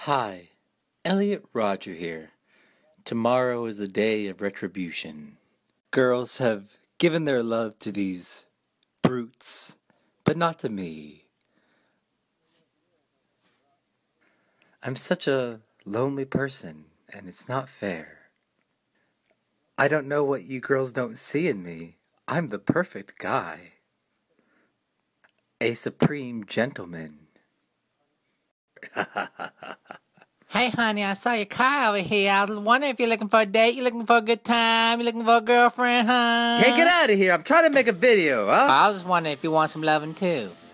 Hi, Elliot Rodger here. Tomorrow is a day of retribution. Girls have given their love to these brutes, but not to me. I'm such a lonely person, and it's not fair. I don't know what you girls don't see in me. I'm the perfect guy. A supreme gentleman. Hey, honey, I saw your car over here. I was wondering if you're looking for a date, you're looking for a good time, you're looking for a girlfriend, huh? Hey, get out of here. I'm trying to make a video, huh? I was just wondering if you want some loving, too.